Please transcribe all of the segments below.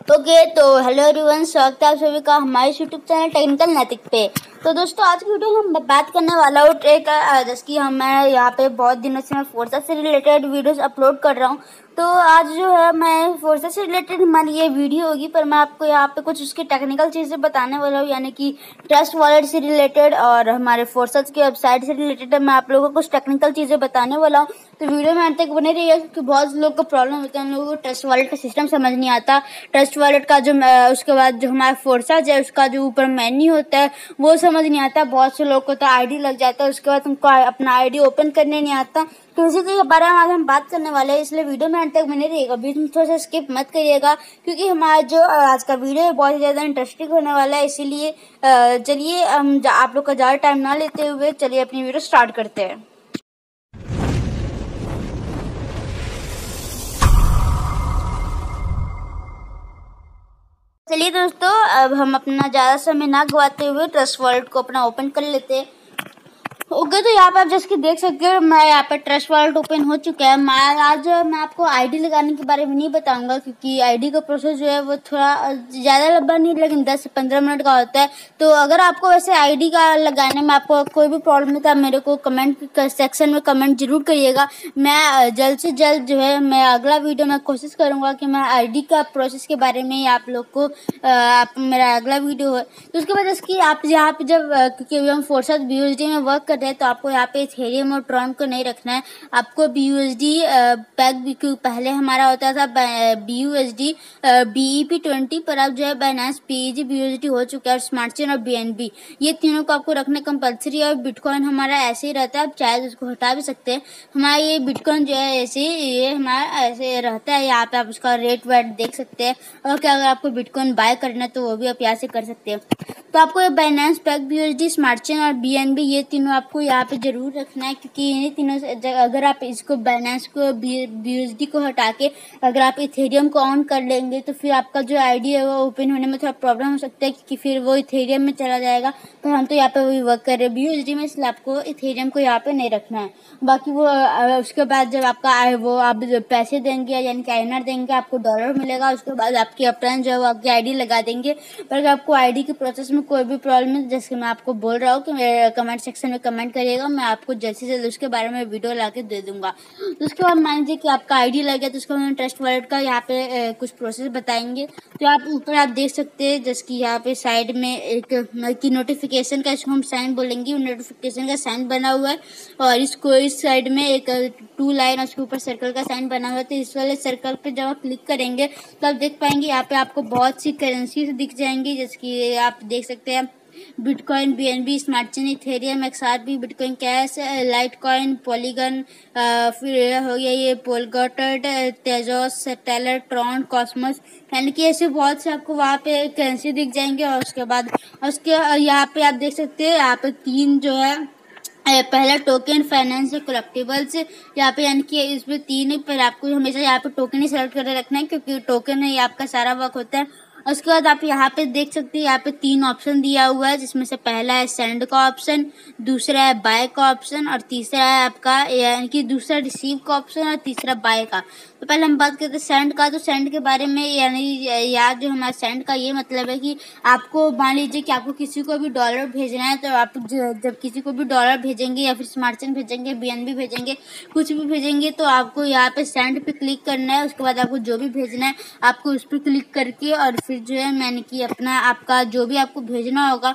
Okay तो hello everyone, स्वागत है आप सभी का हमारे यूट्यूब चैनल टेक्निकल नैतिक पे। तो दोस्तों आज की वीडियो में हम बात करने वाला हूँ जैसे कि मैं यहाँ पे बहुत दिनों से मैं फोर्सा से रिलेटेड वीडियोस अपलोड कर रहा हूँ। तो आज जो है मैं फोर्सा से रिलेटेड हमारी ये वीडियो होगी, पर मैं आपको यहाँ पे कुछ उसकी टेक्निकल चीज़ें बताने वाला हूँ, यानी कि ट्रस्ट वॉलेट से रिलेटेड और हमारे फोर्सा की वेबसाइट से रिलेटेड मैं आप लोगों को कुछ टेक्निकल चीज़ें बताने वाला हूँ। तो वीडियो में अंत तक बने रहिएगा, क्योंकि बहुत लोगों को प्रॉब्लम होता है, उन लोगों को ट्रस्ट वॉलेट का सिस्टम समझ नहीं आता। ट्रस्ट वॉलेट का जो उसके बाद जो हमारा फोर्सा है उसका जो ऊपर मेन्यू होता है वो समझ नहीं आता। बहुत से लोगों को तो आईडी लग जाता है, उसके बाद उनको अपना आईडी ओपन करने नहीं आता। तो इसी के बारे में आज हम बात करने वाले हैं, इसलिए वीडियो में अंत तक बने रहिएगा, बीच में थोड़ा सा स्किप मत करिएगा, क्योंकि हमारा जो आज का वीडियो है बहुत ज़्यादा इंटरेस्टिंग होने वाला है। इसीलिए चलिए हम आप लोग का ज़्यादा टाइम ना लेते हुए चलिए अपनी वीडियो स्टार्ट करते हैं। चलिए दोस्तों, अब हम अपना ज़्यादा समय ना गवाते हुए ट्रस्ट वॉलेट को अपना ओपन कर लेते हैं। ओके तो यहाँ पे आप जैसे कि देख सकते हो, मैं यहाँ पे ट्रस्ट वॉलेट ओपन हो चुका है। आज मैं आपको आईडी लगाने के बारे में नहीं बताऊंगा, क्योंकि आईडी का प्रोसेस जो है वो थोड़ा ज़्यादा लंबा नहीं, लेकिन 10 से 15 मिनट का होता है। तो अगर आपको वैसे आईडी का लगाने में आपको कोई भी प्रॉब्लम है तो आप मेरे को कमेंट सेक्शन में कमेंट जरूर करिएगा। मैं जल्द से जल्द जो है मैं अगला वीडियो में कोशिश करूँगा कि मैं आईडी का प्रोसेस के बारे में आप लोग को मेरा अगला वीडियो है। तो उसके बाद इसकी आप यहाँ पे जब क्योंकि हम फोर्सा BUSD में वर्क कर रहे हैं, तो आपको यहाँ पे इथेरियम और ट्रॉन को नहीं रखना है। आपको BUSD पैक पहले हमारा होता था BUSD BEP20, पर अब जो है बाइनेंस PEG BUSD हो चुका है, और स्मार्ट चेन और BNB ये तीनों को आपको रखना कंपलसरी है। और बिटकॉइन हमारा ऐसे ही रहता है, आप चाहे उसको हटा भी सकते हैं। हमारा ये बिटकॉइन जो है ऐसे ये हमारा ऐसे रहता है। यहाँ पे आप उसका रेट वेट देख सकते हैं, और क्या अगर आपको बिटकॉइन बाय करना है तो वो भी आप यहाँ से कर सकते हैं। तो आपको ये Binance peg BUSD smart chain और BNB ये तीनों आपको यहाँ पे जरूर रखना है, क्योंकि इन्हीं तीनों से अगर आप इसको बाइनेंस को BUSD को हटा के अगर आप इथेरियम को ऑन कर लेंगे तो फिर आपका जो आईडी है वो ओपन होने में थोड़ा प्रॉब्लम हो सकता है, क्योंकि फिर वो इथेरियम में चला जाएगा। पर हम तो यहाँ पे वही वर्क कर रहे हैं BUSD में, इसलिए आपको इथेरियम को यहाँ पे नहीं रखना है। बाकी वो उसके बाद जब आपका वो आप पैसे देंगे यानी कि INR देंगे, आपको डॉलर मिलेगा। उसके बाद आपकी अपना जो है वो आपकी आईडी लगा देंगे। पर अगर आपको आईडी के प्रोसेस में कोई भी प्रॉब्लम है, जैसे मैं आपको बोल रहा हूँ कि मेरे कमेंट सेक्शन में कमेंट करिएगा, मैं आपको जल्द से जल्द उसके बारे में वीडियो ला के दे दूंगा। तो उसके बाद मान लीजिए कि आपका आईडी लग गया, तो उसके बाद ट्रस्ट वॉलेट का यहाँ पे कुछ प्रोसेस बताएंगे। तो आप ऊपर आप देख सकते हैं, जैसे कि यहाँ पे साइड में एक की नोटिफिकेशन का, इसको हम साइन बोलेंगे, नोटिफिकेशन का साइन बना हुआ है। और इसको इस साइड में एक 2 लाइन, उसके ऊपर सर्कल का साइन बना हुआ है। तो इस वाले सर्कल पे जब आप क्लिक करेंगे तो आप देख पाएंगे यहाँ पे आपको बहुत सी करेंसी दिख जाएंगी, जैसे कि आप देख सकते हैं Bitcoin, BNB, smart chain, Ethereum, XRP, Bitcoin cash, litecoin, Polygon, फिर हो गया ये Polkadot, Tezos, Tellor, Tron, Cosmos, यानी कि ऐसे बहुत से आपको वहाँ पे करेंसी दिख जाएंगे। और उसके बाद उसके यहाँ पे आप देख सकते हैं यहाँ पे 3 जो है पहला टोकन, फाइनेंस और कलेक्टिबल्स यहाँ पे, यानी कि इसमें 3 है। पर आपको हमेशा यहाँ पे टोकन ही सेलेक्ट करके रखना है, क्योंकि टोकन है आपका सारा वर्क होता है। उसके बाद आप यहाँ पे देख सकते हैं यहाँ पे 3 ऑप्शन दिया हुआ है, जिसमें से पहला है सेंड का ऑप्शन, दूसरा है बाय का ऑप्शन, और तीसरा है आपका यानी कि दूसरा रिसीव का ऑप्शन, और तीसरा बाय का। तो पहले हम बात करते हैं सेंड का। तो सेंड के बारे में यानी यार जो हमारा सेंड का ये मतलब है कि आपको मान लीजिए कि आपको किसी को भी डॉलर भेजना है, तो आप जब किसी को भी डॉलर भेजेंगे या फिर स्मार्ट चेन भेजेंगे, BNB भेजेंगे, कुछ भी भेजेंगे, तो आपको यहाँ पे सेंड पे क्लिक करना है। उसके बाद आपको जो भी भेजना है आपको उस पर क्लिक करके और फिर जो है मैंने कि अपना आपका जो भी आपको भेजना होगा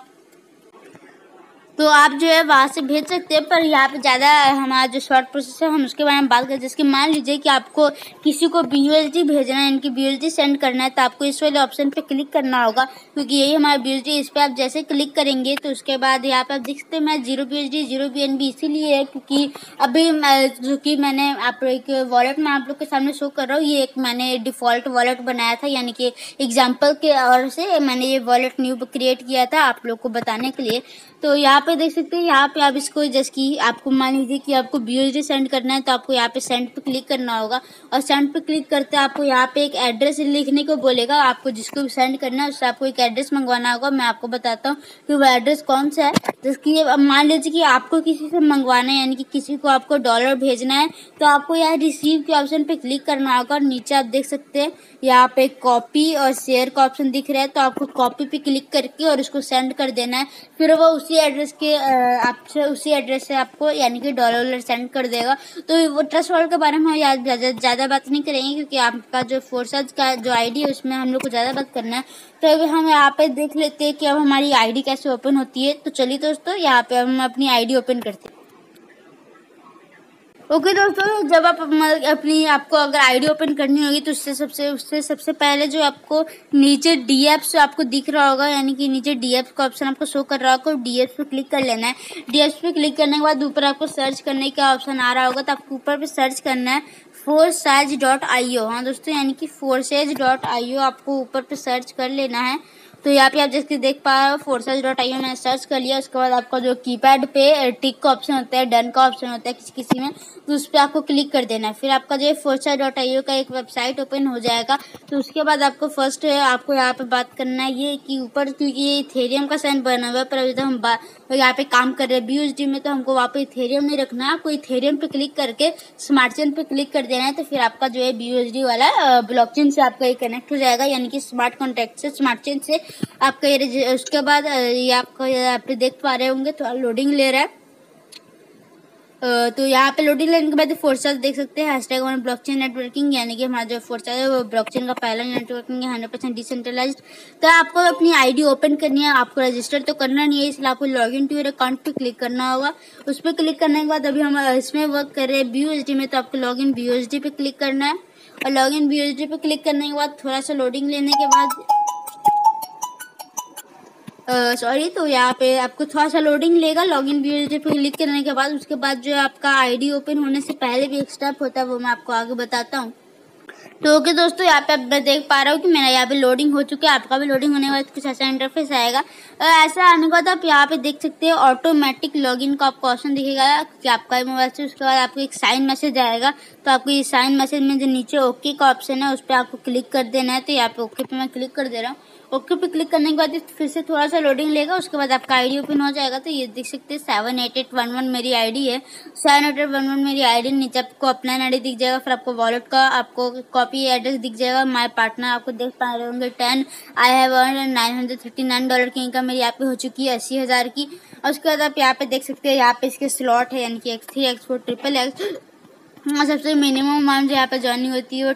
तो आप जो है वहाँ से भेज सकते हैं। पर यहाँ पे ज़्यादा हमारा जो शॉर्ट प्रोसेस है हम उसके बारे में बात करें, जिसके मान लीजिए कि आपको किसी को BUSD भेजना है, इनकी BUSD सेंड करना है, तो आपको इस वाले ऑप्शन पे क्लिक करना होगा, क्योंकि यही हमारा BUSD। इस पर आप जैसे क्लिक करेंगे तो उसके बाद यहाँ पे आप देख सकते हैं मैं 0 BUSD 0 BNB इसीलिए है क्योंकि अभी जो कि मैंने आप एक वॉलेट में आप लोग के सामने शो कर रहा हूँ, ये एक मैंने डिफ़ॉल्ट वॉलेट बनाया था, यानी कि एग्जाम्पल के और से मैंने ये वॉलेट न्यू क्रिएट किया था आप लोग को बताने के लिए। तो यहाँ पे देख सकते हैं, यहाँ पे आप इसको जैसे कि आपको मान लीजिए कि आपको BUSD सेंड करना है, तो आपको यहाँ पे सेंड पे क्लिक करना होगा। और सेंड पे क्लिक करते आपको यहाँ पे एक एड्रेस लिखने को बोलेगा। आपको जिसको भी सेंड करना है उससे आपको एक एड्रेस मंगवाना होगा। मैं आपको बताता हूँ कि वो एड्रेस कौन सा है। जैसे कि मान लीजिए कि आपको किसी से मंगवाना है, यानी कि किसी को आपको डॉलर भेजना है, तो आपको यहाँ रिसीव के ऑप्शन पे क्लिक करना होगा। और नीचे आप देख सकते हैं यहाँ पे कॉपी और शेयर का ऑप्शन दिख रहा है, तो आपको कॉपी पे क्लिक करके और उसको सेंड कर देना है। फिर वो उसी एड्रेस के आपसे उसी एड्रेस से आपको यानी कि डॉलर सेंड कर देगा। तो वो ट्रस्ट वॉलेट के बारे में हम याद ज़्यादा बात नहीं करेंगे, क्योंकि आपका जो फोर्सेज का जो आईडी है उसमें हम लोग को ज़्यादा बात करना है। तो अभी हम यहाँ पे देख लेते हैं कि अब हमारी आईडी कैसे ओपन होती है। तो चलिए दोस्तों, यहाँ पे हम अपनी आईडी ओपन करते हैं। ओके दोस्तों, जब आप आपको अगर आईडी ओपन करनी होगी तो उससे सबसे पहले जो आपको नीचे डीएप्स आपको दिख रहा होगा, यानी कि नीचे डीएप्स का ऑप्शन आपको शो कर रहा होगा, डीएप्स पे क्लिक कर लेना है। डीएप्स पे क्लिक करने के बाद ऊपर आपको सर्च करने का ऑप्शन आ रहा होगा, तो आपको ऊपर पे सर्च करना है forsize.io। हाँ दोस्तों, यानी कि forsize.io आपको ऊपर पे सर्च कर लेना है। तो यहाँ पे आप जैसे देख पा रहे हो forsize.io मैंने सर्च कर लिया। उसके बाद आपका जो कीपैड पे टिक का ऑप्शन होता है, डन का ऑप्शन होता है किसी किसी में, तो उस पर आपको क्लिक कर देना है। फिर आपका जो forsize.io का एक वेबसाइट ओपन हो जाएगा। तो उसके बाद आपको फर्स्ट आपको यहाँ पे बात करना है ये कि ऊपर, क्योंकि ये इथेरियम का साइन बना हुआ है, पर अभी तो हम यहाँ पे काम कर रहे हैं BUSD में, तो हमको वहाँ पे इथेरियम नहीं रखना है। आपको इथेरियम पे क्लिक करके स्मार्ट चेन पे क्लिक कर देना है। तो फिर आपका जो है BUSD वाला ब्लॉकचेन से आपका ये कनेक्ट हो जाएगा, यानी कि स्मार्ट कॉन्ट्रैक्ट से, स्मार्ट चेन से आपका ये। उसके बाद ये आपको यहाँ पे देख पा रहे होंगे, थोड़ा लोडिंग ले रहा है। तो यहाँ पे लोडिंग लेने के बाद फोर्सेज देख सकते हैं #1 ब्लॉकचेन नेटवर्किंग, यानी कि हमारा जो फोर्सेज है वो ब्लॉकचेन का पहला नेटवर्किंग है, 100% डिसेंट्रलाइज्ड। तो आपको अपनी आईडी ओपन करनी है, आपको रजिस्टर तो करना नहीं है, इसलिए आपको लॉगिन टू योर अकाउंट पे क्लिक करना होगा। उस पर क्लिक करने के बाद अभी हम इसमें वर्क कर रहे हैं BUSD में, तो आपको लॉगिन BUSD पे क्लिक करना है। और लॉगिन BUSD पे क्लिक करने के बाद थोड़ा सा लोडिंग लेने के बाद तो यहाँ पे आपको थोड़ा सा लोडिंग लेगा। लॉगिन BUSD पे क्लिक करने के बाद उसके बाद जो आपका आईडी ओपन होने से पहले भी एक स्टेप होता है, वो मैं आपको आगे बताता हूँ। तो ओके दोस्तों, यहाँ पे मैं देख पा रहा हूँ कि मेरा यहाँ पे लोडिंग हो चुका है। आपका भी लोडिंग होने के बाद कुछ ऐसा इंटरफेस आएगा। ऐसा आने के बाद आप यहाँ पे देख सकते हैं ऑटोमेटिक लॉगिन का आपको ऑप्शन दिखेगा कि आपका मोबाइल से। उसके बाद आपको एक साइन मैसेज आएगा, तो आपको ये साइन मैसेज में जो नीचे ओके का ऑप्शन है उस पर आपको क्लिक कर देना है। तो यहाँ पे ओके पे मैं क्लिक कर दे रहा हूँ। ओके पे क्लिक करने के बाद फिर से थोड़ा सा लोडिंग लेगा, उसके बाद आपका आईडी ओपन हो जाएगा। तो ये देख सकते हैं 78811 मेरी आईडी है। 78811 मेरी आईडी, नीचे आपको अपना आईडी दिख जाएगा। फिर आपको वॉलेट का आपको कॉपी एड्रेस दिख जाएगा। माय पार्टनर आपको देख पा रहे होंगे 10 आई हैव अर्न $939 की इनकम मेरी यहाँ पे हो चुकी है 80,000 की। और उसके बाद आप यहाँ पे देख सकते हैं, यहाँ पे इसके स्लॉट है, यानी कि X3 X4 XXX। सबसे मिनिमम अमाउंट जो यहाँ पे ज्वाइनिंग होती है वो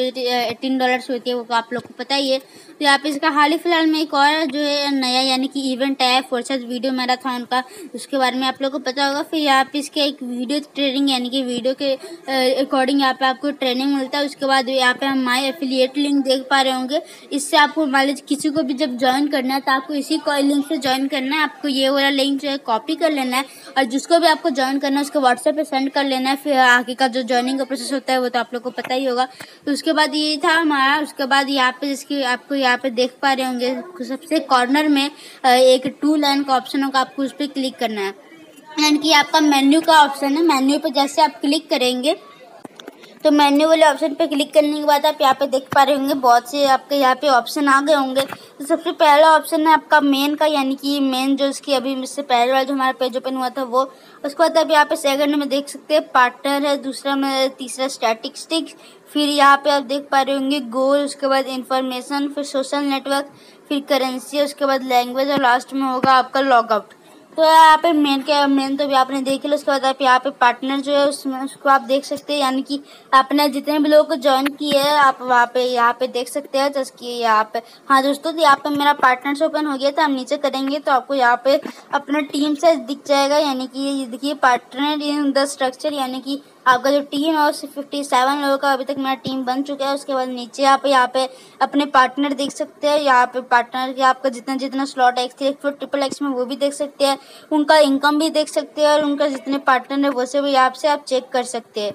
$18 होती है, वो आप लोग को पता ही है। तो यहाँ पे इसका हाल ही फिलहाल में एक और जो है नया यानी कि इवेंट आया है फोर्सेज वीडियो मैराथन का, उसके बारे में आप लोग को पता होगा। फिर यहाँ पे इसके एक वीडियो ट्रेनिंग यानी कि वीडियो के अकॉर्डिंग यहाँ पे आपको ट्रेनिंग मिलता है। उसके बाद यहाँ पे हम माई एफिलिएट लिंक देख पा रहे होंगे। इससे आपको मान लीजिए किसी को भी जब ज्वाइन करना है तो आपको इसी लिंक से ज्वाइन करना है। आपको ये वाला लिंक जो है कॉपी कर लेना है और जिसको भी आपको ज्वाइन करना है उसको व्हाट्सएप पे सेंड कर लेना है। फिर आगे का जो ज्वाइनिंग का प्रोसेस होता है वो तो आप लोग को पता ही होगा। तो उसके बाद ये था हमारा। उसके बाद यहाँ पे जिसकी आपको यहाँ पे देख पा रहे होंगे सबसे कॉर्नर में एक 2 लाइन का ऑप्शन होगा, आपको उस पर क्लिक करना है। यानी कि आपका मेन्यू का ऑप्शन है। मेन्यू पे जैसे आप क्लिक करेंगे तो मेन्यू वाले ऑप्शन पे क्लिक करने के बाद आप यहाँ पे देख पा रहे होंगे बहुत से आपके यहाँ पे ऑप्शन आ गए होंगे। तो सबसे पहला ऑप्शन है आपका मेन का, यानी कि मेन जो इसकी अभी इससे पहले वाला जो हमारा पेज ओपन हुआ था वो। उसके बाद आप यहाँ पे सेकंड में देख सकते हैं पार्टनर है, दूसरा में तीसरा स्टैटिस्टिक्स, फिर यहाँ पे आप देख पा रहे होंगे गोल, उसके बाद इंफॉर्मेशन, फिर सोशल नेटवर्क, फिर करेंसी, उसके बाद लैंग्वेज और लास्ट में होगा आपका लॉगआउट। तो यहाँ पे मेन तो भी आपने देख लिया। उसके बाद आप यहाँ पे पार्टनर जो है उसमें उसको आप देख सकते हैं, यानी कि आपने जितने भी लोगों को ज्वाइन किए हैं आप वहाँ पे यहाँ पे देख सकते हैं। जैसे कि यहाँ पे हाँ दोस्तों, तो यहाँ पे मेरा पार्टनर ओपन हो गया था। हम नीचे करेंगे तो आपको यहाँ पे अपना टीम से दिख जाएगा, यानी कि ये देखिए पार्टनर इन द स्ट्रक्चर, यानी कि आपका जो टीम है उससे 57 लोगों का अभी तक मेरा टीम बन चुका है। उसके बाद नीचे यहाँ पे अपने पार्टनर देख सकते हैं। यहाँ पे पार्टनर के आपका जितना स्लॉट है X3 X4 XXX में वो भी देख सकते हैं, उनका इनकम भी देख सकते हैं और उनका जितने पार्टनर है वो से भी यहाँ से आप चेक कर सकते हैं।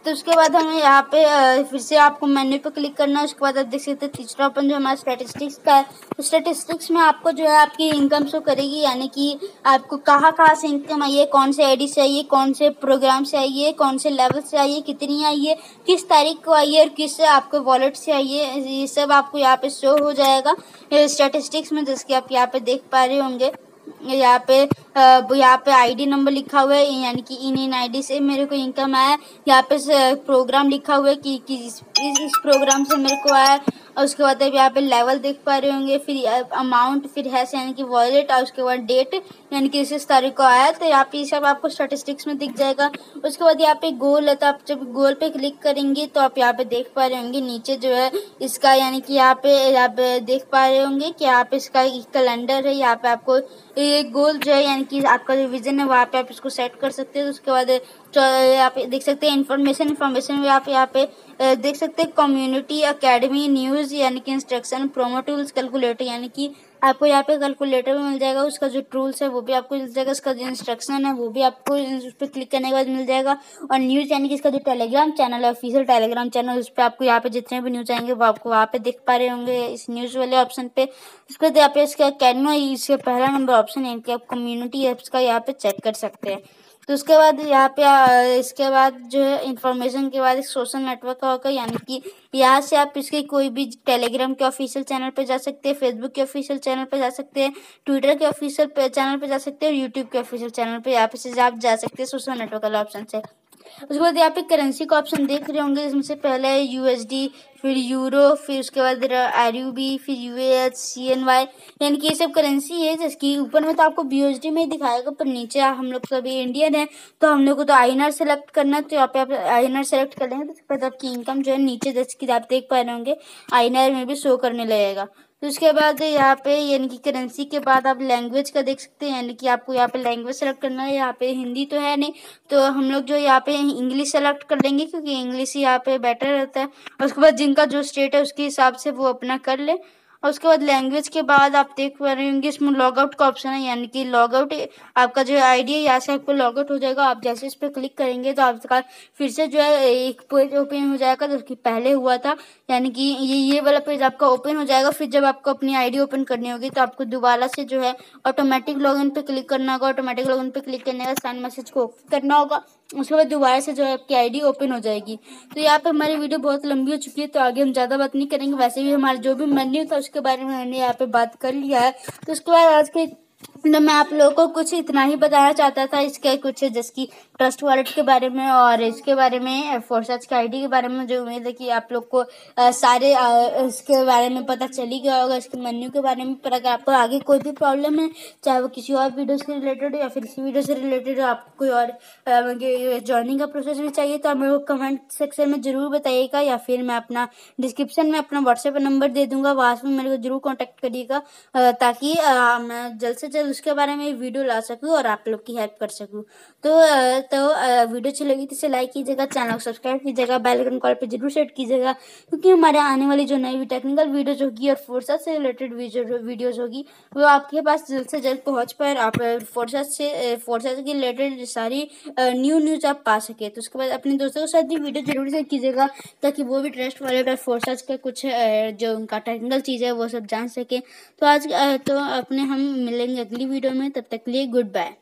तो उसके बाद हमें यहाँ पे फिर से आपको मेन्यू पे क्लिक करना है। उसके बाद आप देख सकते हैं तीसरा ओपन जो हमारा स्टैटिस्टिक्स का है। तो स्टैटिस्टिक्स में आपको जो है आपकी इनकम शो करेगी, यानी कि आपको कहाँ से इनकम आई है, कौन से आईडी से आई है, कौन से प्रोग्राम से आई है, कौन से लेवल से आई है, कितनी आई है, किस तारीख को आई है और किस आपको वॉलेट से आई है, ये सब आपको यहाँ पे शो हो जाएगा स्टैटिस्टिक्स में, जैसे कि आप यहाँ पे देख पा रहे होंगे। यहाँ पे आईडी नंबर लिखा हुआ है, यानी कि इन आईडी से मेरे को इनकम आया। यहाँ पे प्रोग्राम लिखा हुआ है कि इस प्रोग्राम से मेरे को आया। और उसके बाद आप यहाँ पे लेवल देख पा रहे होंगे, फिर अमाउंट, फिर हैश यानी कि वॉलेट, और उसके बाद डेट यानी कि इस तारीख को आया। तो यहाँ पे ये सब आपको स्टैटिस्टिक्स में दिख जाएगा। उसके बाद यहाँ पे गोल है, तो आप जब गोल पे क्लिक करेंगे तो आप यहाँ पे देख पा रहे होंगे नीचे जो है इसका, यानी कि यहाँ पे देख पा रहे होंगे कि यहाँ पे इसका कैलेंडर है। यहाँ पे आपको ये गोल जो है यानी कि आपका जो विजन है वहाँ पे आप इसको सेट कर सकते हैं। तो उसके बाद यहाँ पे देख सकते हैं इन्फॉर्मेशन में आप यहाँ पे देख सकते हैं कम्युनिटी, एकेडमी, न्यूज़ यानी कि इंस्ट्रक्शन, प्रोमो टूल्स, कैलकुलेटर, यानी कि आपको यहाँ पे कैलकुलेटर भी मिल जाएगा। उसका जो टूल्स है वो भी आपको मिल जाएगा। उसका जो इंस्ट्रक्शन है वो भी आपको उस पर क्लिक करने के बाद मिल जाएगा। और न्यूज़ यानी कि इसका जो टेलीग्राम चैनल है, ऑफिशियल टेलीग्राम चैनल, उस पर आपको यहाँ पे जितने भी न्यूज़ आएंगे वो आपको वहाँ पे देख पा रहे होंगे इस न्यूज़ वाले ऑप्शन पे। उसके बाद यहाँ पे इसका अकेडमी, इसका पहला नंबर ऑप्शन है कि आप कम्युनिटी ऐप्स का यहाँ पे चेक कर सकते हैं। तो उसके बाद यहाँ पे इसके बाद जो है इंफॉर्मेशन के बाद एक सोशल नेटवर्क का होगा, यानी कि यहाँ से आप इसके कोई भी टेलीग्राम के ऑफिशियल चैनल पे जा सकते हैं, फेसबुक के ऑफिशियल चैनल पे जा सकते हैं, ट्विटर के ऑफिशियल चैनल पे जा सकते हैं और यूट्यूब के ऑफिशियल चैनल पे यहाँ पे से आप जा सकते हैं सोशल नेटवर्क वाला ऑप्शन से। उसके बाद यहाँ पे करेंसी का ऑप्शन देख रहे होंगे, जिसमें से पहले है यूएसडी, फिर यूरो, फिर उसके बाद आरयूबी, फिर यूएच, सीएनवाई, यानी कि ये सब करेंसी है। जिसकी ऊपर में तो आपको बीओएसडी में ही दिखाएगा, पर नीचे हम लोग तो अभी इंडियन है तो हम लोग को तो आईएनआर सेलेक्ट करना है। तो यहाँ पे आप आईएनआर सेलेक्ट कर लेंगे तो उसके बाद आपकी इनकम जो है नीचे जैसे कि आप देख पा रहे होंगे आईएनआर में भी शो करने लगेगा। तो उसके बाद यहाँ पे यानी कि करेंसी के बाद आप लैंग्वेज का देख सकते हैं, यानी कि आपको यहाँ पे लैंग्वेज सेलेक्ट करना है। यहाँ पे हिंदी तो है नहीं, तो हम लोग जो यहाँ पे इंग्लिश सेलेक्ट कर लेंगे क्योंकि इंग्लिश ही यहाँ पे बेटर रहता है। और उसके बाद जिनका जो स्टेट है उसके हिसाब से वो अपना कर ले। और उसके बाद लैंग्वेज के बाद आप देख पा रहे होंगे इसमें लॉग आउट का ऑप्शन है, यानी कि लॉग आउट आपका जो आईडी है यहाँ से आपको लॉग आउट हो जाएगा। आप जैसे इस पर क्लिक करेंगे तो आपका फिर से जो है एक पेज ओपन हो जाएगा जो कि पहले हुआ था, यानी कि ये वाला पेज आपका ओपन हो जाएगा। फिर जब आपको अपनी आईडी ओपन करनी होगी तो आपको दोबारा से जो है ऑटोमेटिक लॉगिन पे क्लिक करना होगा। ऑटोमेटिक लॉगिन पे क्लिक करने का साइन मैसेज को करना होगा। उसके बाद दोबारा से जो है आपकी आईडी ओपन हो जाएगी। तो यहाँ पे हमारी वीडियो बहुत लंबी हो चुकी है तो आगे हम ज़्यादा बात नहीं करेंगे। वैसे भी हमारा जो भी मेन्यू था उसके बारे में मैंने यहाँ पे बात कर लिया है। तो उसके बाद आज के तो मैं आप लोगों को कुछ इतना ही बताना चाहता था इसके कुछ जिसकी ट्रस्ट वॉलेट के बारे में और इसके बारे में फोर्सज की आईडी के बारे में। जो उम्मीद है कि आप लोग को सारे इसके बारे में पता चल ही गया होगा, इसके मेन्यू के बारे में। पर अगर आपको आगे कोई भी प्रॉब्लम है, चाहे वो किसी और वीडियो से रिलेटेड हो या फिर इसी वीडियो से रिलेटेड हो, आपको कोई और ज्वाइनिंग का प्रोसेस भी चाहिए तो आप मेरे को कमेंट सेक्शन में ज़रूर बताइएगा, या फिर मैं अपना डिस्क्रिप्शन में अपना व्हाट्सएप नंबर दे दूंगा, वहाँ से मेरे को जरूर कॉन्टैक्ट करिएगा ताकि मैं जल्द से जल्द उसके बारे में वीडियो ला सकूँ और आप लोग की हेल्प कर सकूँ। तो वीडियो अच्छी लगी तो इसे लाइक कीजिएगा, चैनल को सब्सक्राइब कीजिएगा, बेल आइकन कॉल पे जरूर सेट कीजिएगा, क्योंकि हमारे आने वाली जो नई टेक्निकल वीडियोज होगी और फोर्सेस से रिलेटेड वीडियोज होगी वो आपके पास जल्द से जल्द पहुँच पाए। आप फोर्सेस के रिलेटेड सारी न्यूज़ आप पा सके। तो उसके बाद अपने दोस्तों के साथ भी वीडियो जरूर शेयर कीजिएगा ताकि वो भी ट्रस्ट वॉलेट और फोर्सेस का कुछ जो उनका टेक्निकल चीज़ है वो सब जान सके। तो आज तो अपने हम मिलेंगे अगली वीडियो में, तब तक के लिए गुड बाय।